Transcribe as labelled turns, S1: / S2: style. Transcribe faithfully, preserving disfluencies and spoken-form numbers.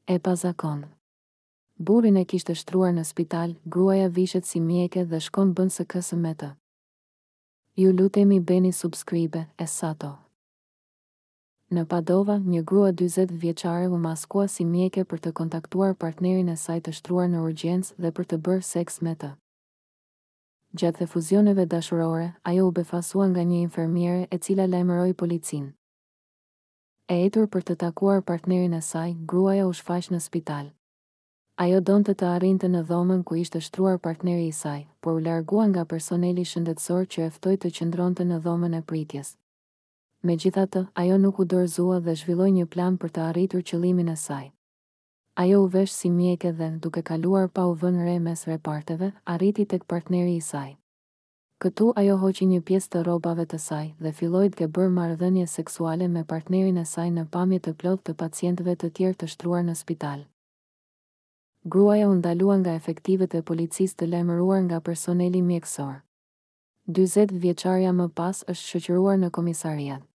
S1: E pazakontë. Burrin e kishte shtruar në spital, gruaja vishet si mjeke dhe shkon bën së kësë me të. Ju lutemi beni subscribe, Essato. Në Padova, një grua dyzet vjeçare u maskua si mjeke për të kontaktuar partnerin e saj të shtruar në urgjencë dhe për të bërë seks me të. Gjatë efuzioneve dashurore, ajo u befasua nga një infermiere e cila lajmëroi policinë. E etur për të takuar partnerin e saj, gruaja u shfaq në spital. Ajo donte të arrinte në dhomën ku ishte shtruar partneri i saj, por u largua nga personeli shëndetësor që e ftoi të qëndronte në dhomën e pritjes. Megjithatë, ajo nuk u dorëzua dhe zhvilloi një plan për të arritur qëllimin e saj. Ajo u vesh si mjeke dhe, duke kaluar pa u vënë re mes reparteve, arriti tek partneri i saj. Këtu ajo hoqi një pjesë të rrobave të saj dhe filloi të bërë marrëdhënie seksuale me partnerin e saj në pamje të plotë të pacientëve të tjerë të shtruar në spital. Gruaja u ndalua nga efektivet e policisë të lajmëruar nga personeli mjekësor. dyzet vjeçarja më pas është shoqëruar në komisariat.